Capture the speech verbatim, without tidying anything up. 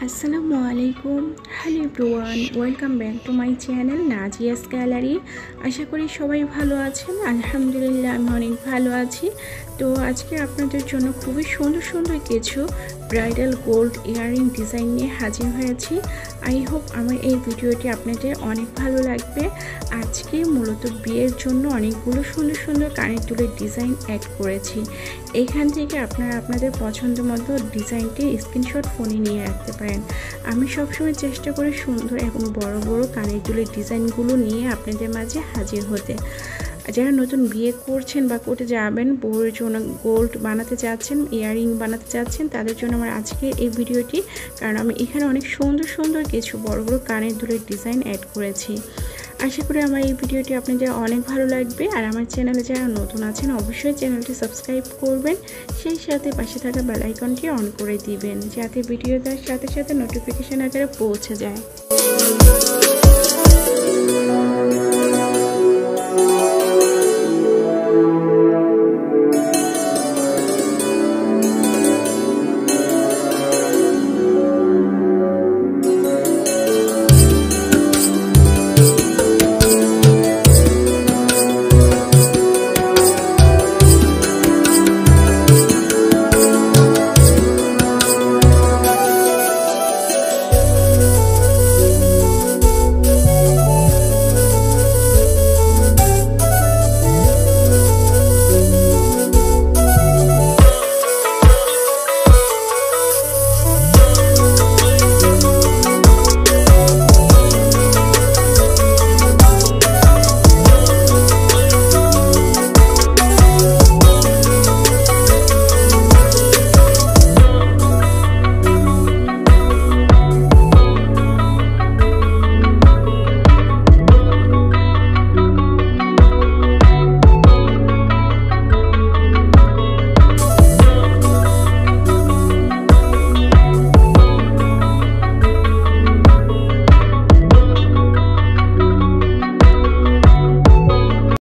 আসসালামু আলাইকুম। Hello everyone, welcome back to my channel Nazia's gallery. আশা করি সবাই ভালো আছেন। আলহামদুলিল্লাহ আমি অনেক ভালো আছি। তো আজকে আপনাদের জন্য খুবই সুন্দর সুন্দর কিছু ব্রাইডাল গোল্ড ইয়াররিং ডিজাইন নিয়ে হাজির হয়েছি। আই হোপ আমার এই ভিডিওটি আপনাদের অনেক ভালো লাগবে। আজকে মূলত বিয়ের জন্য অনেকগুলো সুন্দর সুন্দর কানের দুলের ডিজাইন অ্যাড করেছি। এখান থেকে আপনারা আপনাদের পছন্দ মতো ডিজাইনটি স্ক্রিনশট ফোনে নিয়ে রাখতে পারেন। আমি সবসময় চেষ্টা করি সুন্দর এবং বড় বড় কানের দুলের ডিজাইনগুলো নিয়ে আপনাদের মাঝে হাজির হতে। যারা নতুন বিয়ে করছেন বা করতে যাবেন, বউয়ের জন্য গোল্ড বানাতে চাচ্ছেন, ইয়াররিং বানাতে চাচ্ছেন, তাদের জন্য আমার আজকের এই ভিডিওটি। কারণ আমি এখানে অনেক সুন্দর সুন্দর কিছু বড় বড় কানের দুলের ডিজাইন অ্যাড করেছি। আশা করি আমার এই ভিডিওটি আপনাদের অনেক ভালো লাগবে। আর আমার চ্যানেলে যারা নতুন আছেন অবশ্যই চ্যানেলটি সাবস্ক্রাইব করবেন, সেই সাথে পাশে থাকা বেল আইকনটি অন করে দিবেন, যাতে ভিডিও দেওয়ার সাথে সাথে নোটিফিকেশন আকারে পৌঁছে যায়।